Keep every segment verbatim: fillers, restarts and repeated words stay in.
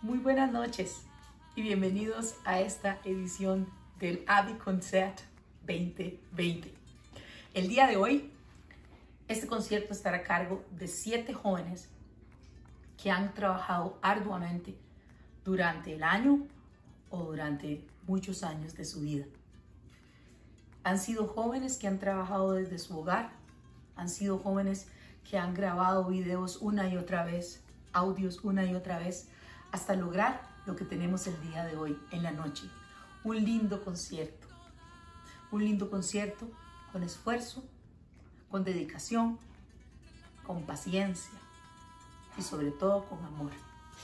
Muy buenas noches y bienvenidos a esta edición del Abbey Concert veinte veinte. El día de hoy, este concierto estará a cargo de siete jóvenes que han trabajado arduamente durante el año o durante muchos años de su vida. Han sido jóvenes que han trabajado desde su hogar, han sido jóvenes que han grabado videos una y otra vez, audios una y otra vez, hasta lograr lo que tenemos el día de hoy, en la noche. Un lindo concierto. Un lindo concierto con esfuerzo, con dedicación, con paciencia y sobre todo con amor.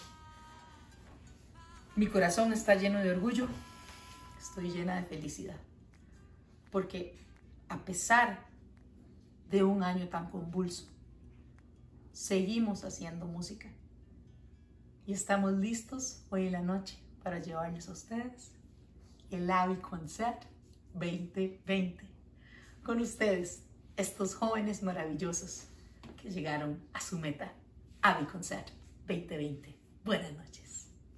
Mi corazón está lleno de orgullo, estoy llena de felicidad, porque a pesar de un año tan convulso, seguimos haciendo música. Y estamos listos hoy en la noche para llevarles a ustedes el Abbey Concert veinte veinte. Con ustedes, estos jóvenes maravillosos que llegaron a su meta, Abbey Concert veinte veinte. Buenas noches.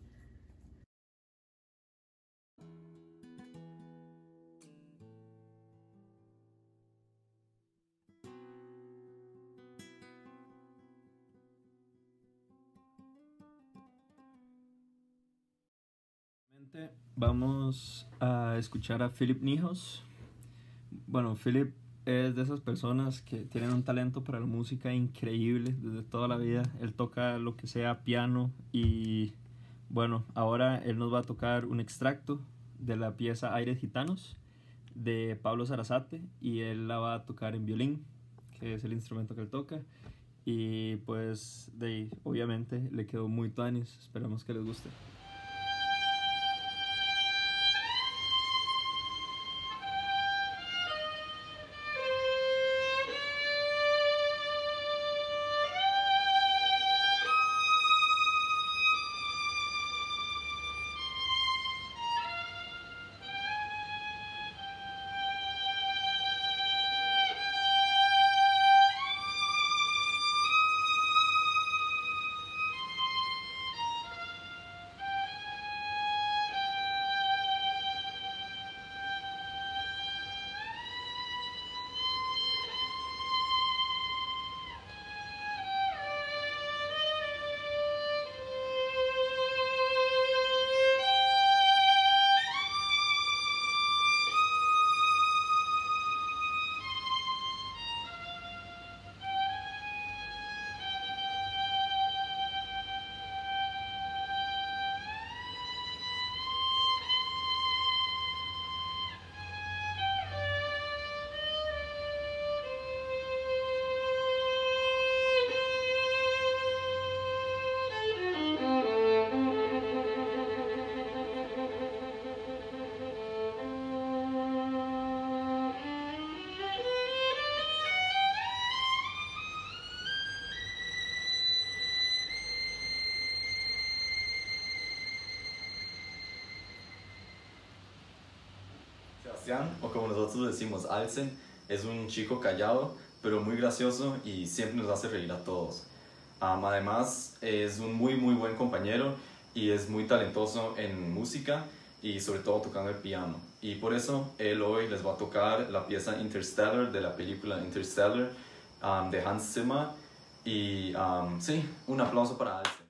Vamos a escuchar a Philip Nijos. Bueno, Philip es de esas personas que tienen un talento para la música increíble desde toda la vida. Él toca lo que sea piano y bueno, ahora él nos va a tocar un extracto de la pieza Aires Gitanos de Pablo Sarasate y él la va a tocar en violín, que es el instrumento que él toca. Y pues de ahí, obviamente le quedó muy tuanis, esperamos que les guste. Sebastián, o como nosotros decimos, Alcen, es un chico callado, pero muy gracioso y siempre nos hace reír a todos. Um, además, es un muy muy buen compañero y es muy talentoso en música y sobre todo tocando el piano. Y por eso él hoy les va a tocar la pieza Interstellar de la película Interstellar um, de Hans Zimmer. Y um, sí, un aplauso para Alcen.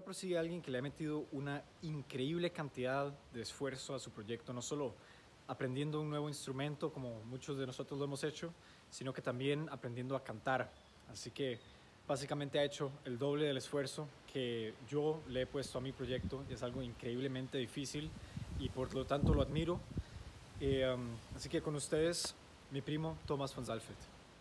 por sí alguien que le ha metido una increíble cantidad de esfuerzo a su proyecto, no solo aprendiendo un nuevo instrumento como muchos de nosotros lo hemos hecho, sino que también aprendiendo a cantar. Así que básicamente ha hecho el doble del esfuerzo que yo le he puesto a mi proyecto. Es algo increíblemente difícil y por lo tanto lo admiro. Eh, um, así que con ustedes, mi primo Thomas van Zalfeld.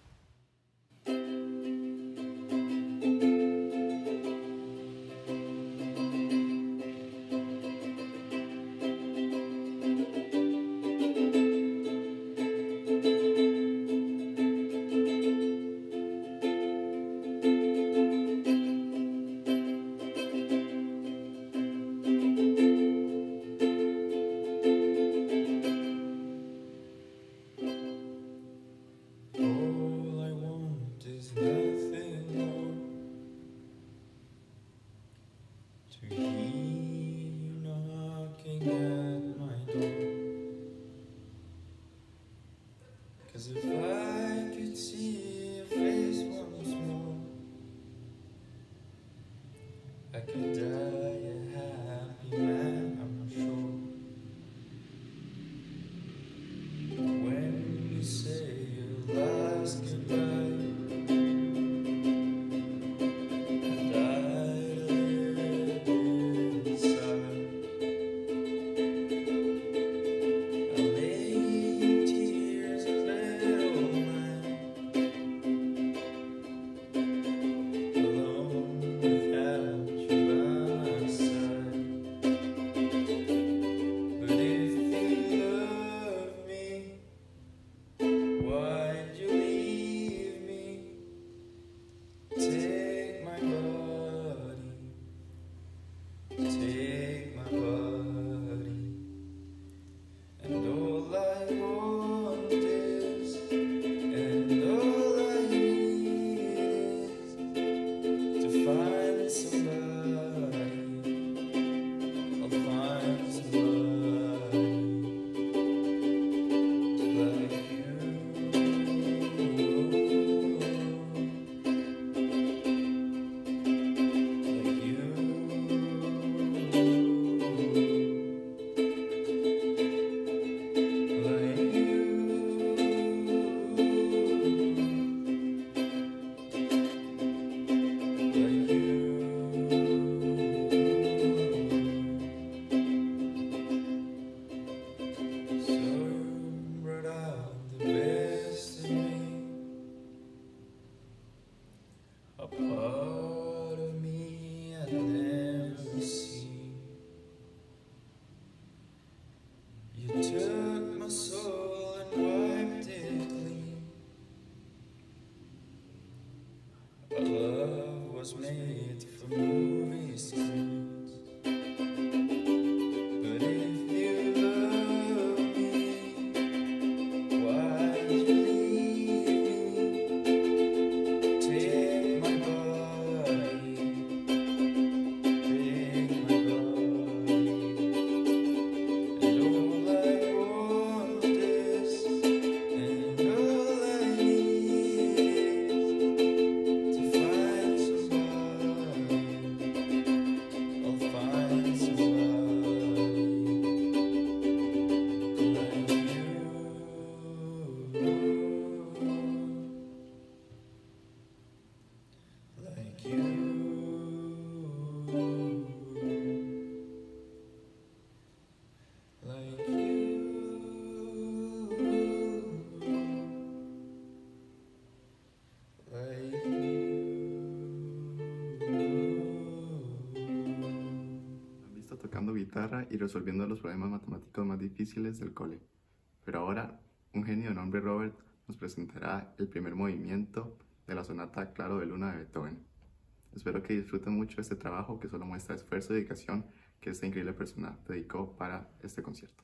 Tocando guitarra y resolviendo los problemas matemáticos más difíciles del cole. Pero ahora, un genio de nombre Robert nos presentará el primer movimiento de la sonata Claro de Luna de Beethoven. Espero que disfruten mucho este trabajo que solo muestra esfuerzo y dedicación que esta increíble persona dedicó para este concierto.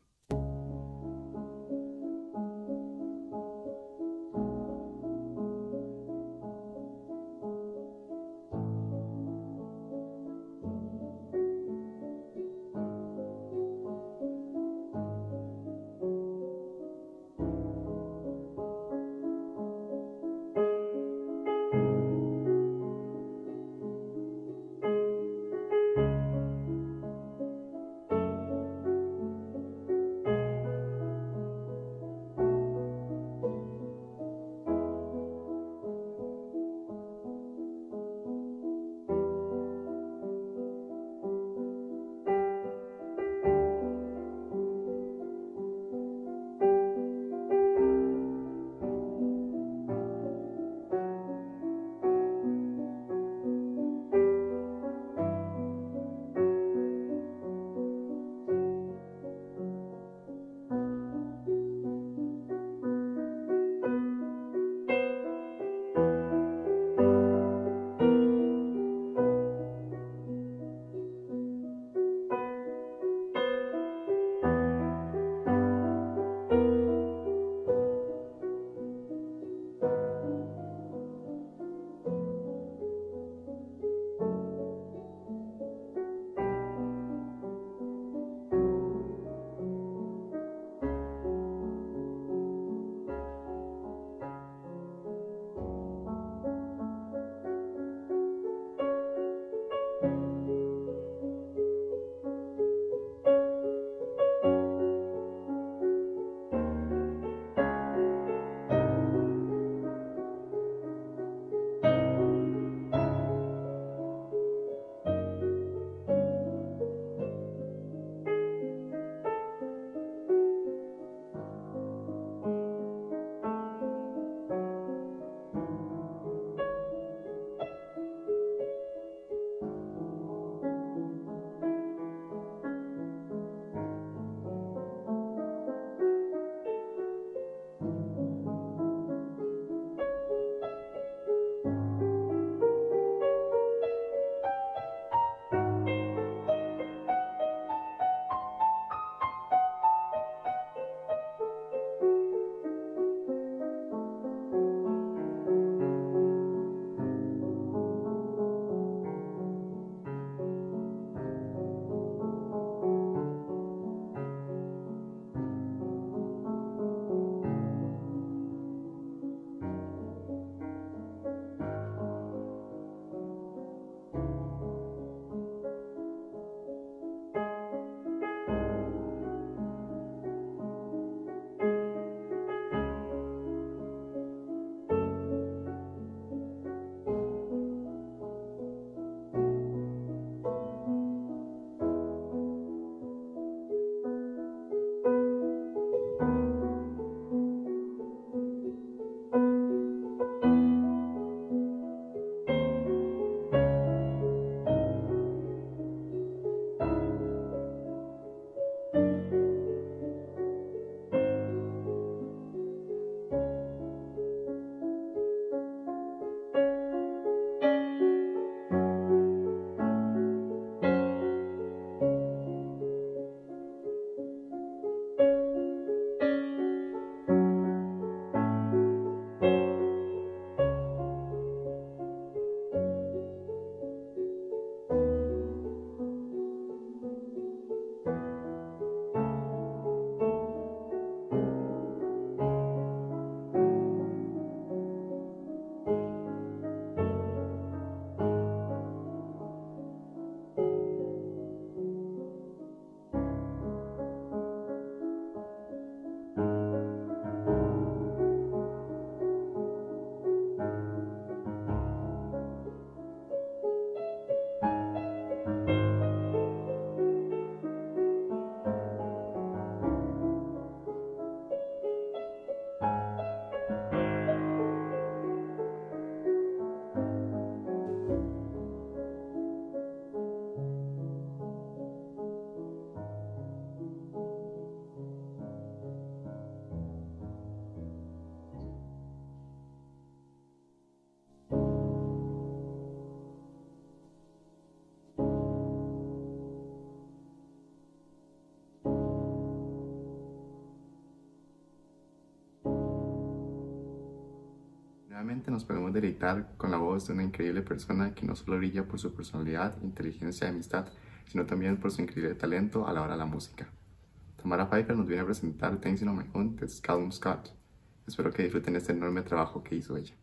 Nuevamente nos podemos deleitar con la voz de una increíble persona que no solo brilla por su personalidad, inteligencia y amistad, sino también por su increíble talento a la hora de la música. Tamara Pfeiffer nos viene a presentar Dancing on My Own de Callum Scott. Espero que disfruten este enorme trabajo que hizo ella.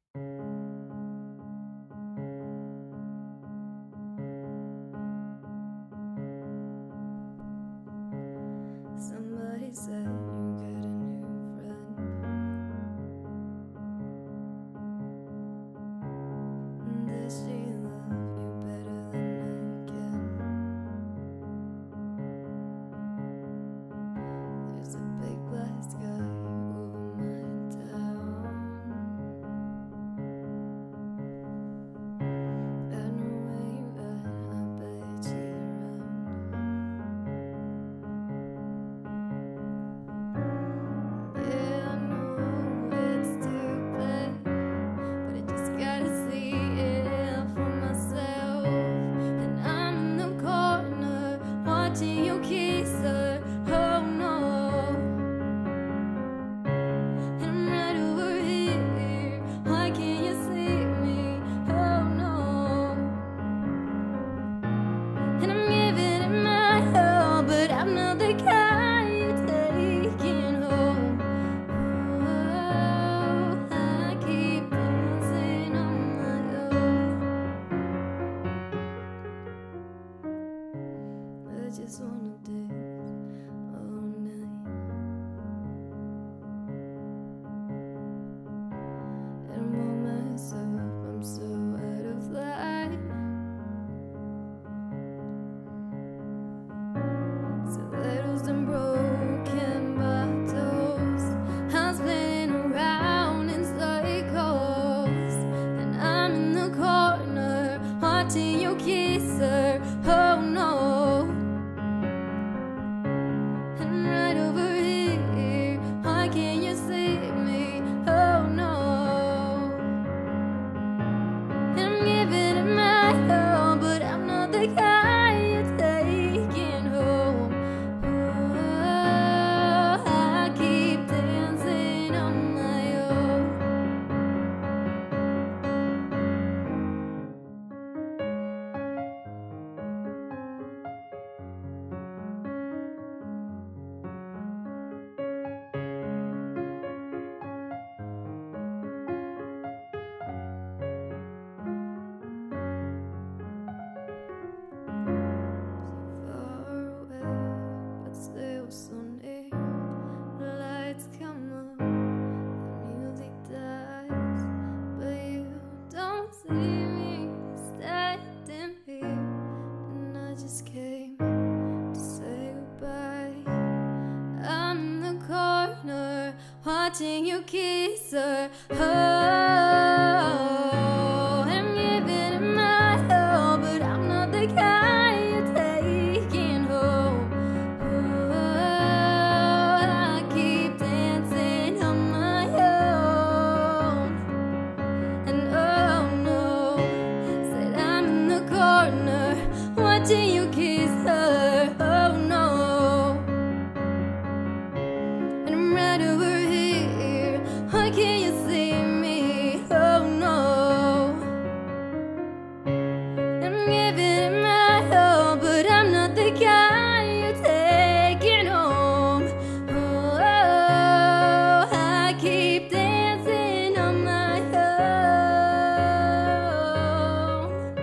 Somebody said you get a new friend. Does she love you better than I can? There's a big black sky over my town. I know where you at, I bet she's around. Yeah, I know it's too bad, but I just gotta see it for myself. And I'm in the corner watching you kiss her. Oh no. And I'm right over here. Why can't you see me? Oh no. And I'm giving it my all, but I'm not the kind you're taking home. Oh, I keep dancing on my own. I just wanna dance all night. And I'm on myself, I'm so out of line. Stilettos and broken bottles, I'm spinning around in circles. And I'm in the corner watching you kiss her. Oh no. And I'm right over here. Why can't you see me? Oh no. And I'm giving it my all, but I'm not the kind you're taking home. Oh, I keep dancing on my own. Far away, but still so near. The lights come on, the music dies, but you don't see me standing here. And I just came to say goodbye. I'm in the corner watching you kiss her. Oh, I'm giving it my all, but I'm not the kind you're taking home. Oh, I keep dancing on my own. And oh no, said I'm in the corner watching you kiss her. Oh no. And I'm right over here. Why can't you see me? Oh no. And I'm giving it my all, but I'm not the kind you're taking home. Oh, I keep dancing on my own.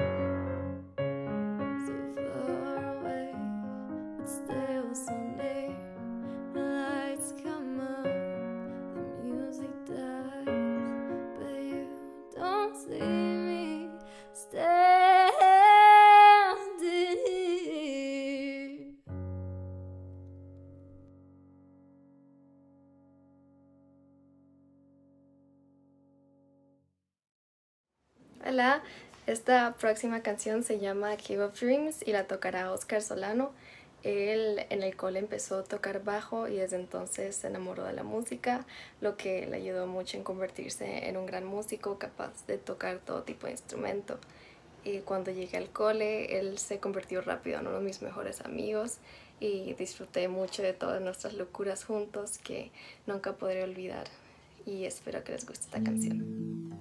So far away, but still so near. The lights come on, the music dies, but you don't see me standing here. Hola, esta próxima canción se llama Cave of Dreams y la tocará Oscar Solano. Él en el cole empezó a tocar bajo y desde entonces se enamoró de la música, lo que le ayudó mucho en convertirse en un gran músico capaz de tocar todo tipo de instrumento. Y cuando llegué al cole, él se convirtió rápido en uno de mis mejores amigos y disfruté mucho de todas nuestras locuras juntos que nunca podré olvidar. Y espero que les guste esta canción.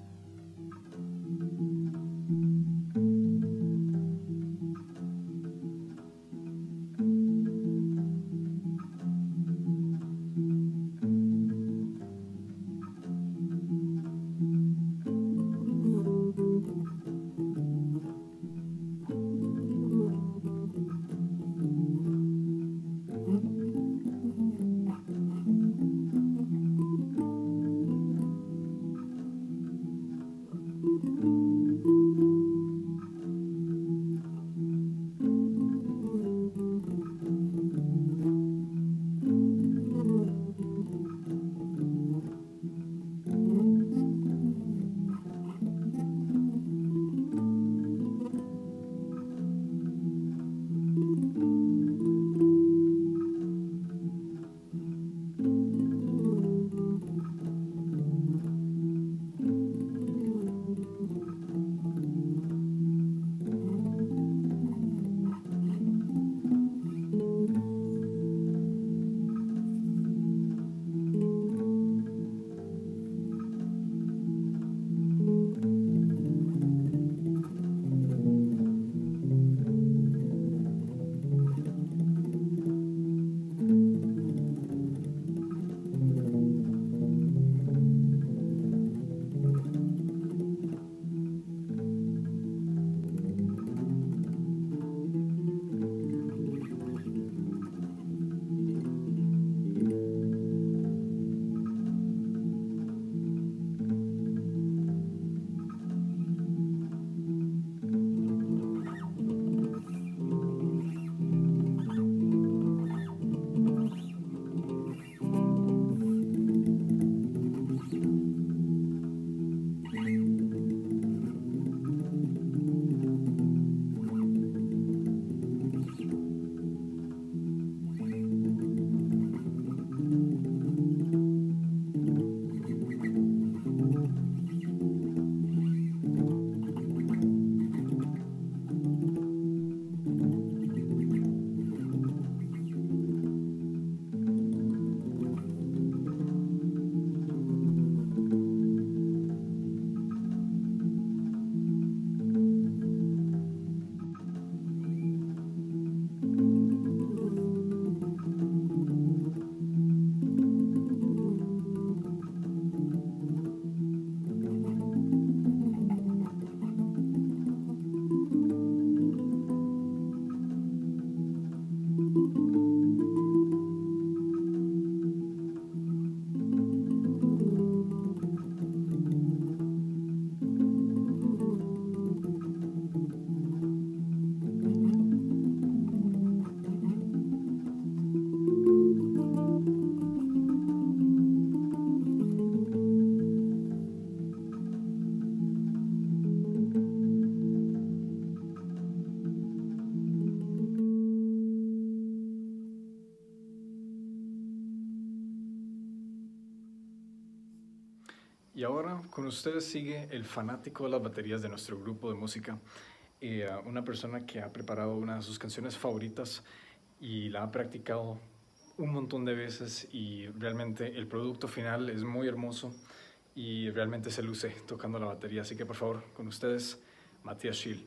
Y ahora con ustedes sigue el fanático de las baterías de nuestro grupo de música, eh, una persona que ha preparado una de sus canciones favoritas y la ha practicado un montón de veces, y realmente el producto final es muy hermoso y realmente se luce tocando la batería. Así que por favor, con ustedes, Matías Schill.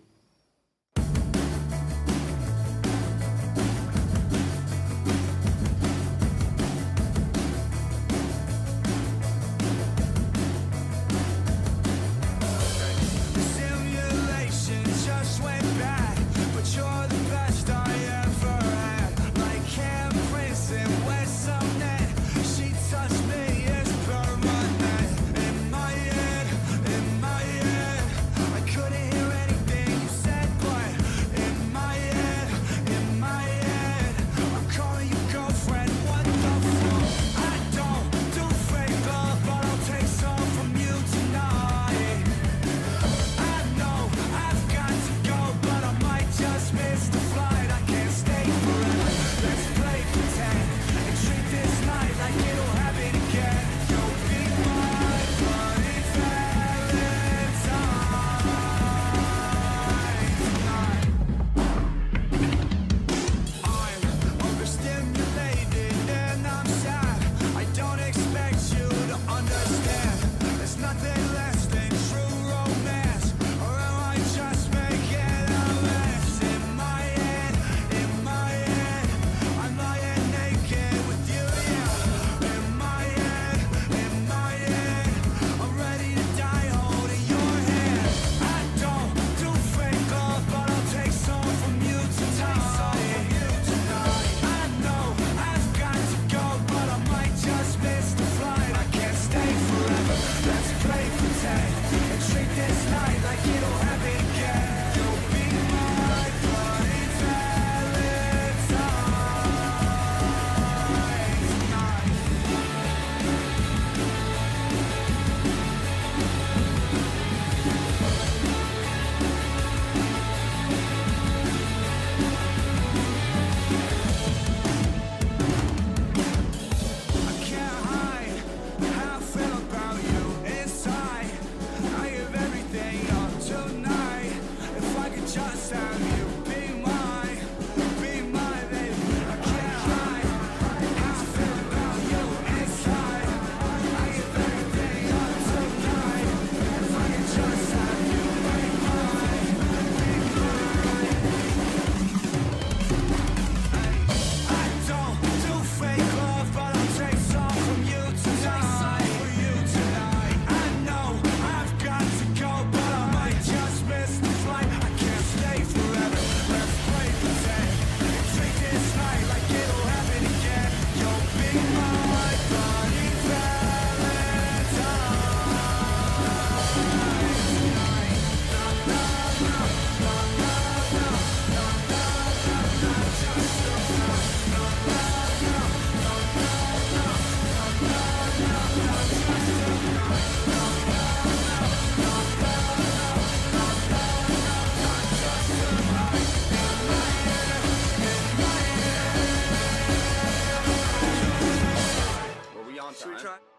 Should we try?